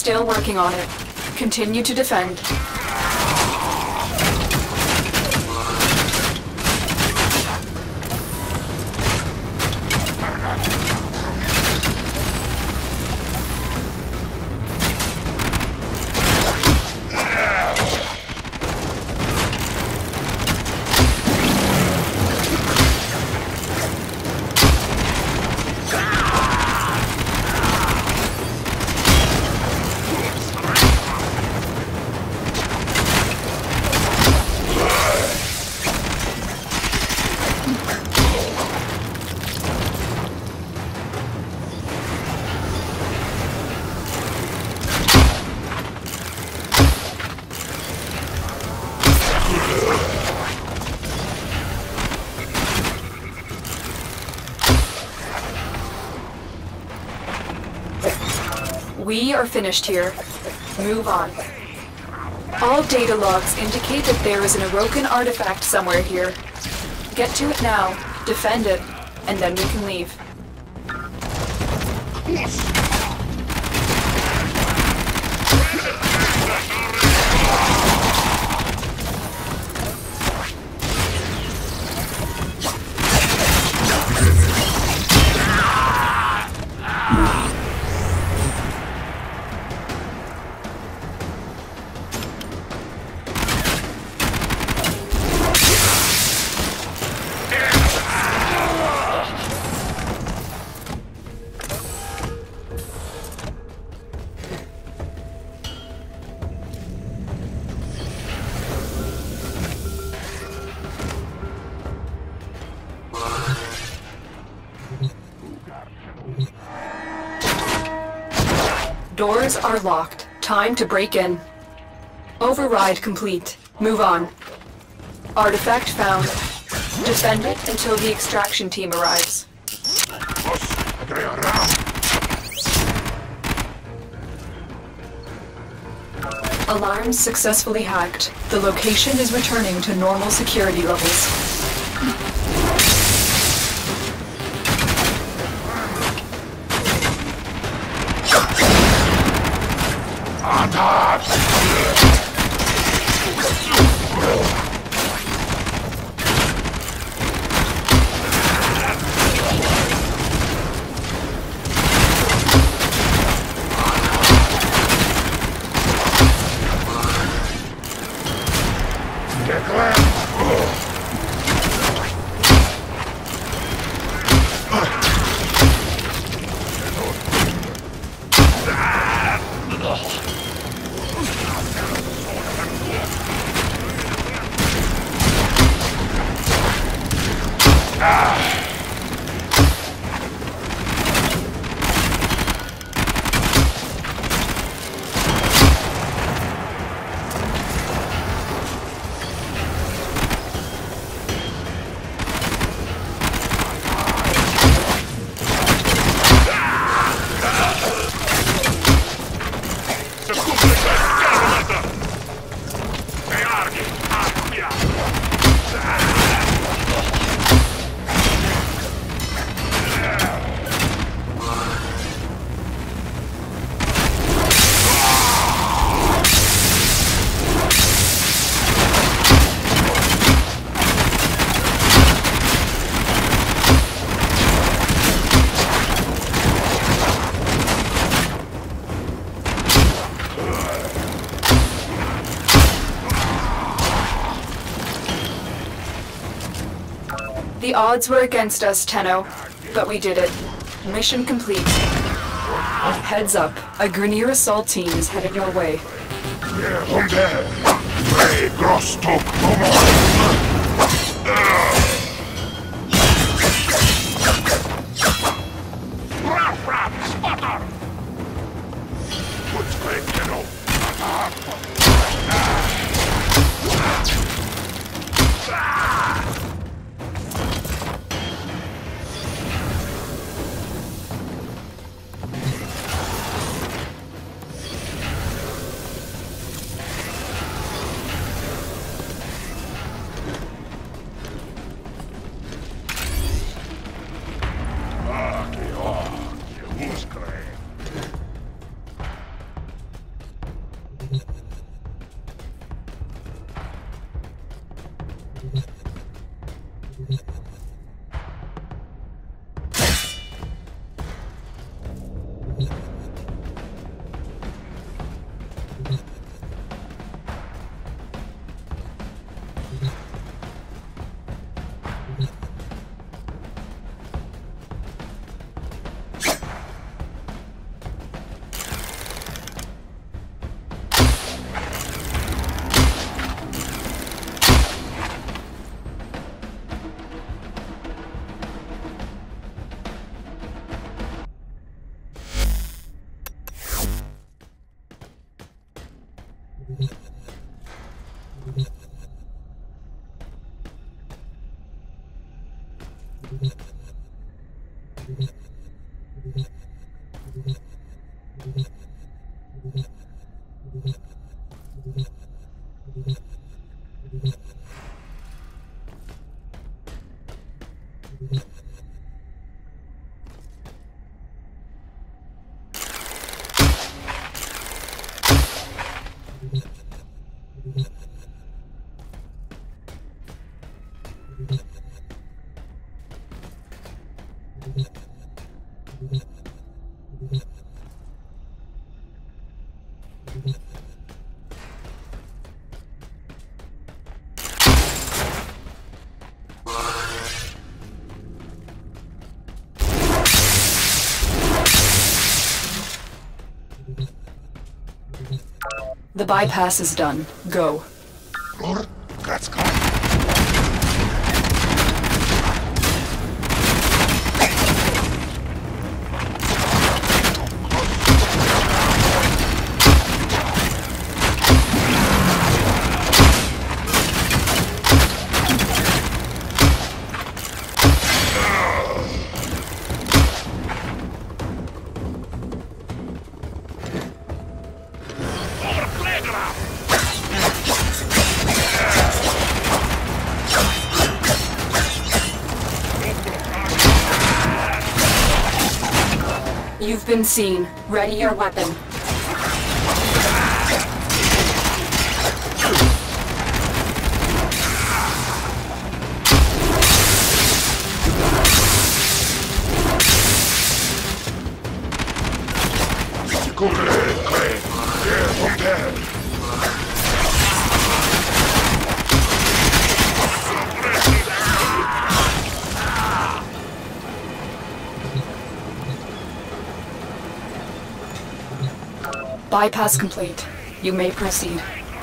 still working on it. Continue to defend. We are finished here. Move on. All data logs indicate that there is an Orokin artifact somewhere here. Get to it now, defend it, and then we can leave. Doors are locked. Time to break in. Override complete. Move on. Artifact found. Defend it until the extraction team arrives. Alarms successfully hacked. The location is returning to normal security levels. The odds were against us, Tenno, but we did it. Mission complete. Heads up, a Grineer assault team is headed your way. The bypass is done. Go. Lord, let's go. You've been seen. Ready your weapon. Bypass complete. You may proceed.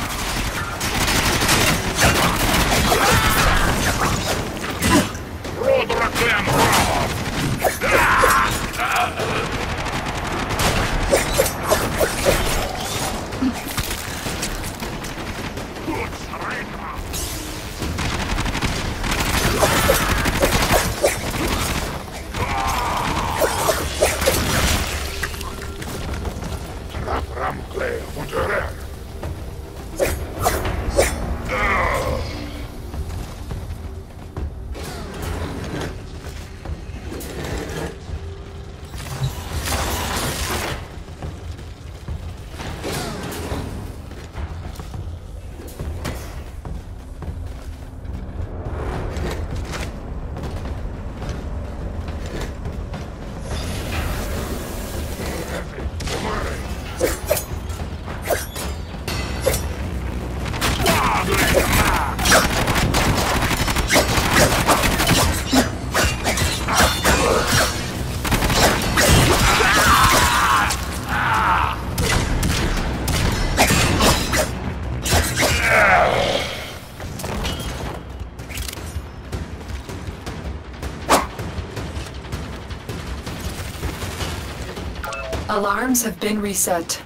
Alarms have been reset.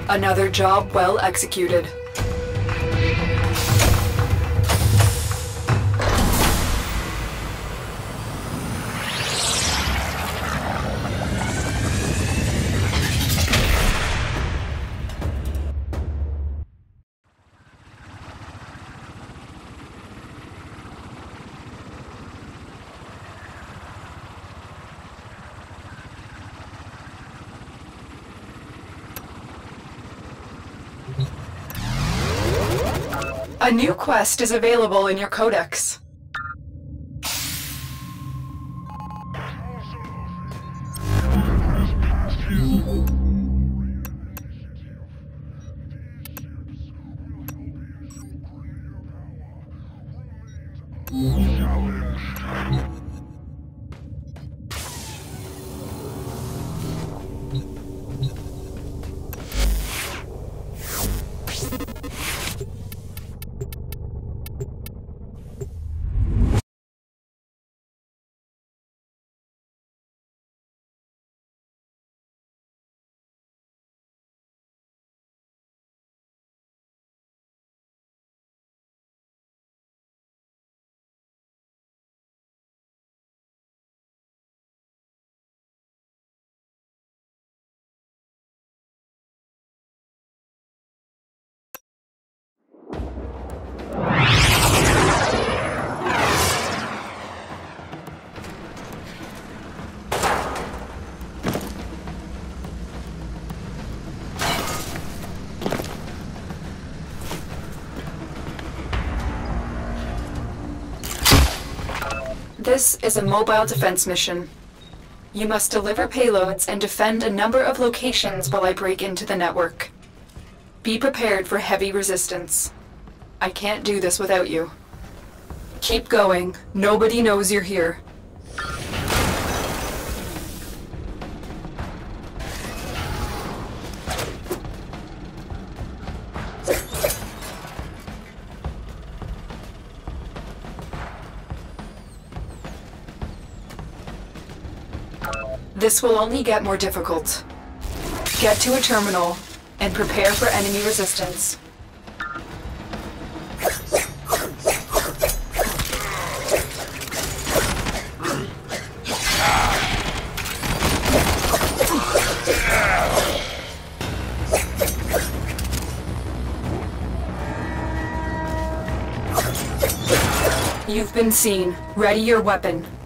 Another job well executed. A new quest is available in your codex. This is a mobile defense mission. You must deliver payloads and defend a number of locations while I break into the network. Be prepared for heavy resistance. I can't do this without you. Keep going. Nobody knows you're here. This will only get more difficult. Get to a terminal and prepare for enemy resistance. You've been seen. Ready your weapon.